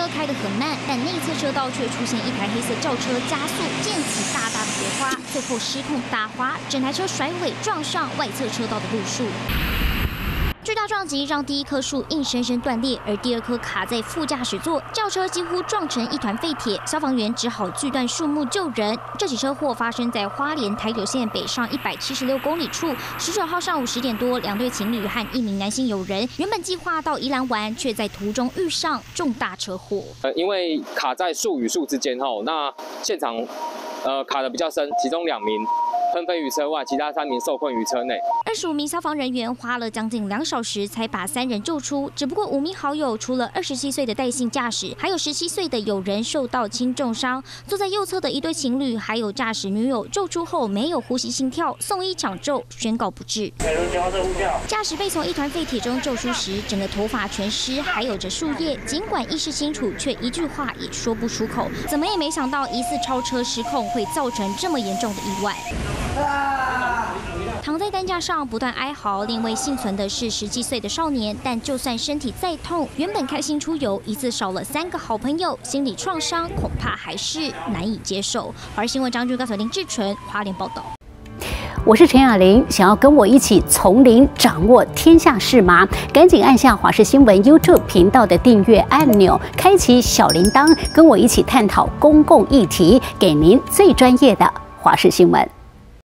车开得很慢，但内侧车道却出现一台黑色轿车加速溅起大大的火花，最后失控打滑，整台车甩尾撞上外侧车道的路树。 巨大撞击让第一棵树硬生生断裂，而第二棵卡在副驾驶座，轿车几乎撞成一团废铁。消防员只好锯断树木救人。这起车祸发生在花莲台九线北上176公里处。19号上午10点多，两对情侣和一名男性友人原本计划到宜兰玩，却在途中遇上重大车祸。 因为卡在树与树之间后，那现场卡得比较深，其中2名 喷飞于车外，其他3名受困于车内。 25名消防人员花了将近2小时才把3人救出。只不过5名好友，除了27岁的戴姓驾驶，还有17岁的友人受到轻重伤。坐在右侧的一对情侣，还有驾驶女友救出后没有呼吸心跳，送医抢救，宣告不治。驾驶被从一团废铁中救出时，整个头发全湿，还有着树叶。尽管意识清楚，却一句话也说不出口。怎么也没想到，疑似超车失控会造成这么严重的意外。 躺在担架上不断哀嚎，另外幸存的是10几岁的少年。但就算身体再痛，原本开心出游，一次少了3个好朋友，心理创伤恐怕还是难以接受。华视新闻张俊高、林志纯花莲报道。 我是陈雅玲，想要跟我一起从零掌握天下事吗？赶紧按下华视新闻 YouTube 频道的订阅按钮，开启小铃铛，跟我一起探讨公共议题，给您最专业的华视新闻。